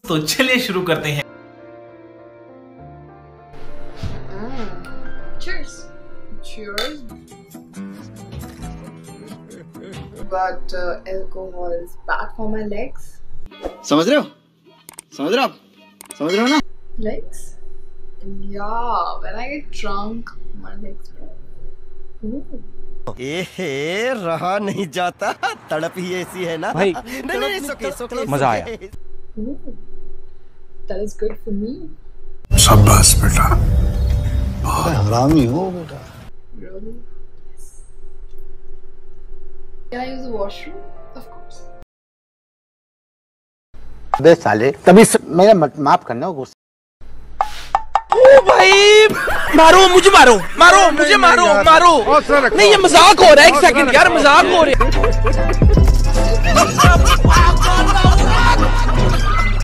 तो चलिए शुरू करते हैं। Cheers. Cheers. But alcohol is bad for my legs. समझ रहे हो? समझ रहे हो आप? समझ रहे हो ना? Legs? Yeah, when I get drunk, my legs burn. Ooh. रहा नहीं जाता, तड़प ही ऐसी है ना भाई। नहीं, मजा आया। Ooh. That is good for me. शाबाश बेटा, हरामी हो बेटा। Really? Yes. Can I use the washroom? Of course. बे साले, तभी मेरा माफ करना हो गुस्सा। ओ भाई, मारो मुझे, मारो मारो मुझे, मारो मारो। नहीं, ये मजाक हो रहा है। एक सेकंड यार, मजाक हो रहा है।